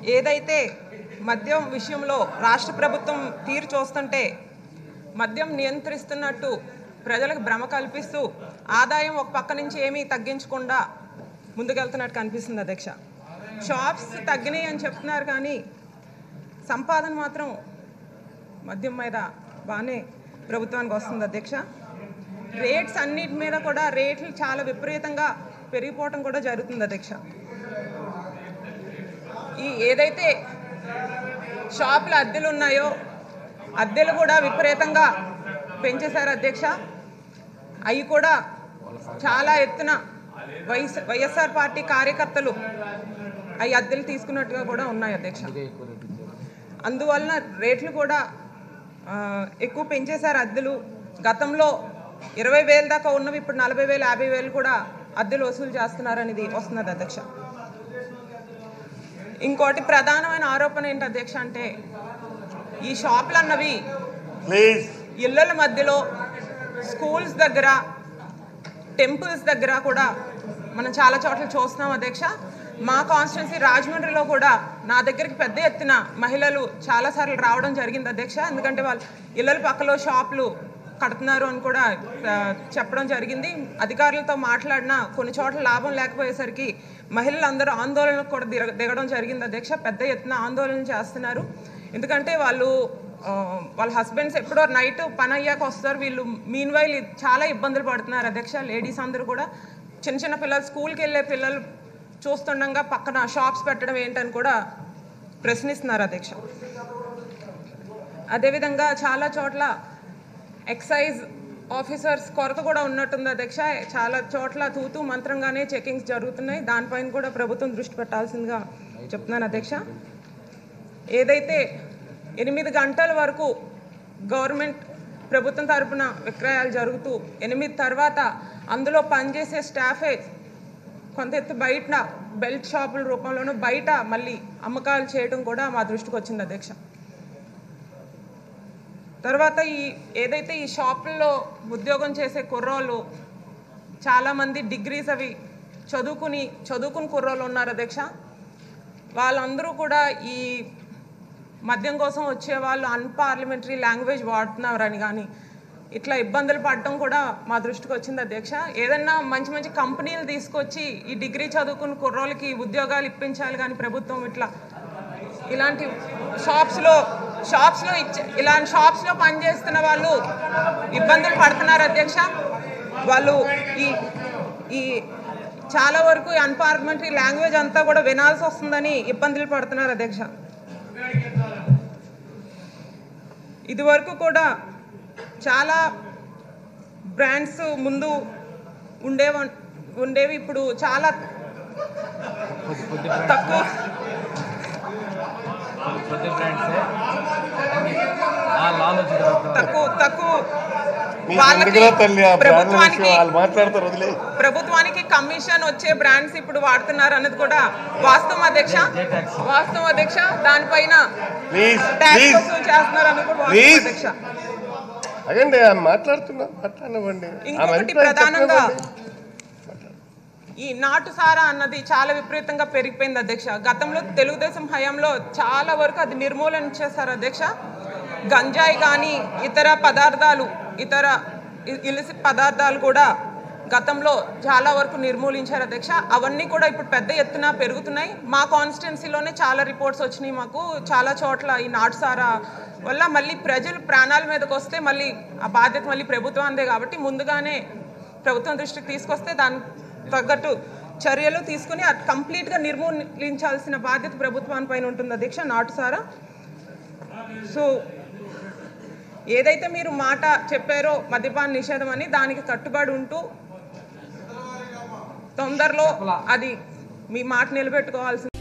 ఏదైతే మద్యం విషయంలో రాష్ట్ర ప్రభుత్వం తీరు చూస్తుంటే మద్యం నియంత్రిస్తున్నట్టు ప్రజలకు భ్రమ కల్పిస్తూ ఆదాయం ఒక పక్క నుంచి ఏమీ తగ్గించకుండా ముందుకెళ్తున్నట్టు కనిపిస్తుంది అధ్యక్ష. షాప్స్ తగ్గినాయి అని చెప్తున్నారు కానీ సంపాదన మాత్రం మద్యం మీద బాగానే ప్రభుత్వానికి వస్తుంది అధ్యక్ష. రేట్స్ అన్నిటి మీద కూడా రేట్లు చాలా విపరీతంగా పెరిగిపోవటం కూడా జరుగుతుంది అధ్యక్ష. ఈ ఏదైతే షాపుల అద్దెలు ఉన్నాయో అద్దెలు కూడా విపరీతంగా పెంచేశారు అధ్యక్ష. అవి కూడా చాలా ఎత్తున వైఎస్ఆర్ పార్టీ కార్యకర్తలు అవి అద్దెలు తీసుకున్నట్టుగా కూడా ఉన్నాయి అధ్యక్ష. అందువలన రేట్లు కూడా ఎక్కువ పెంచేశారు అద్దెలు. గతంలో 20,000 దాకా ఉన్నవి ఇప్పుడు 40,000 50,000 కూడా అద్దెలు వసూలు చేస్తున్నారనేది వస్తున్నది అధ్యక్ష. ఇంకోటి ప్రధానమైన ఆరోపణ ఏంటి అధ్యక్ష అంటే ఈ షాపులు అన్నవి ఇళ్ళల మధ్యలో స్కూల్స్ దగ్గర టెంపుల్స్ దగ్గర కూడా మనం చాలా చోట్ల చూస్తున్నాం అధ్యక్ష. మా కాన్స్టిట్యున్సీ రాజమండ్రిలో కూడా నా దగ్గరికి పెద్ద ఎత్తున మహిళలు చాలాసార్లు రావడం జరిగింది అధ్యక్ష. ఎందుకంటే వాళ్ళు ఇళ్ళల పక్కలో షాపులు కడుతున్నారు అని కూడా చెప్పడం జరిగింది. అధికారులతో మాట్లాడినా కొన్ని చోట్ల లాభం లేకపోయేసరికి మహిళలందరూ ఆందోళనకు కూడా దిగడం జరిగింది అధ్యక్ష. పెద్ద ఎత్తున ఆందోళన చేస్తున్నారు. ఎందుకంటే వాళ్ళ హస్బెండ్స్ ఎప్పుడో నైట్ పని అయ్యాక వస్తారు, వీళ్ళు మీన్ వైల్ చాలా ఇబ్బందులు పడుతున్నారు అధ్యక్ష. లేడీస్ అందరూ కూడా చిన్న చిన్న పిల్లలు స్కూల్కి వెళ్ళే పిల్లలు చూస్తుండగా పక్కన షాప్స్ పెట్టడం ఏంటని కూడా ప్రశ్నిస్తున్నారు అధ్యక్ష. అదేవిధంగా చాలా చోట్ల ఎక్సైజ్ ఆఫీసర్స్ కొరత కూడా ఉన్నట్టుంది అధ్యక్ష. చాలా చోట్ల తూతూ మంత్రంగానే చెకింగ్స్ జరుగుతున్నాయి. దానిపైన కూడా ప్రభుత్వం దృష్టి పెట్టాల్సిందిగా చెప్తున్నాను అధ్యక్ష. ఏదైతే 8 గంటల వరకు గవర్నమెంట్ ప్రభుత్వం తరపున విక్రయాలు జరుగుతూ 8 తర్వాత అందులో పనిచేసే స్టాఫే కొంత ఎత్తు బయట బెల్ట్ షాపుల రూపంలోనూ బయట మళ్ళీ అమ్మకాలు చేయడం కూడా మా దృష్టికి వచ్చింది అధ్యక్ష. తర్వాత ఏదైతే ఈ షాపుల్లో ఉద్యోగం చేసే కుర్రోళ్ళు చాలామంది డిగ్రీస్ అవి చదువుకుని కుర్రోళ్ళు ఉన్నారు అధ్యక్ష. వాళ్ళందరూ కూడా ఈ మద్యం కోసం వచ్చే వాళ్ళు అన్పార్లమెంటరీ లాంగ్వేజ్ వాడుతున్నారని కానీ ఇట్లా ఇబ్బందులు పడటం కూడా మా దృష్టికి వచ్చింది అధ్యక్ష. ఏదన్నా మంచి మంచి కంపెనీలు తీసుకొచ్చి ఈ డిగ్రీ చదువుకున్న కుర్రోళ్ళకి ఉద్యోగాలు ఇప్పించాలి కానీ ప్రభుత్వం ఇలాంటి షాప్స్లో ఇలాంటి షాప్స్లో పనిచేస్తున్న వాళ్ళు ఇబ్బందులు పడుతున్నారు అధ్యక్ష. వాళ్ళు ఈ చాలా వరకు అన్పార్లమెంటరీ లాంగ్వేజ్ అంతా కూడా వినాల్సి వస్తుందని ఇబ్బందులు పడుతున్నారు అధ్యక్ష. ఇదివరకు కూడా చాలా బ్రాండ్స్ ముందు ఉండేవి, ఇప్పుడు చాలా తక్కువ ప్రభుత్వానికి కమిషన్ వచ్చే బ్రాండ్స్ ఇప్పుడు వాడుతున్నారు అన్నది కూడా వాస్తవం అధ్యక్ష. దానిపైన ట్యాక్స్ వసూలు చేస్తున్నారు అన్నది కూడా వాస్తవం అధ్యక్ష. ఇంకొకటి ప్రధానంగా ఈ నాటుసారా అన్నది చాలా విపరీతంగా పెరిగిపోయింది అధ్యక్ష. గతంలో తెలుగుదేశం హయాంలో చాలా వరకు అది నిర్మూలన చేశారు అధ్యక్ష. గంజాయి కానీ ఇతర ఇలిసిట్ పదార్థాలు కూడా గతంలో చాలా వరకు నిర్మూలించారు అధ్యక్ష. అవన్నీ కూడా ఇప్పుడు పెద్ద ఎత్తున పెరుగుతున్నాయి. మా కాన్స్టిట్యున్సీలోనే చాలా రిపోర్ట్స్ వచ్చినాయి మాకు. చాలా చోట్ల ఈ నాటుసారా వల్ల మళ్ళీ ప్రజలు ప్రాణాల మీదకి వస్తే మళ్ళీ ఆ బాధ్యత మళ్ళీ ప్రభుత్వానిదే కాబట్టి ముందుగానే ప్రభుత్వం దృష్టికి తీసుకొస్తే దానికి తగ్గట్టు చర్యలు తీసుకుని అది కంప్లీట్గా నిర్మూలించాల్సిన బాధ్యత ప్రభుత్వానిపైన ఉంటుంది అధ్యక్ష నాటుసారా. సో ఏదైతే మీరు మాట చెప్పారో మద్యపాన నిషేధం అని దానికి కట్టుబడి ఉంటూ తొందరలో అది మీ మాట నిలబెట్టుకోవాల్సింది.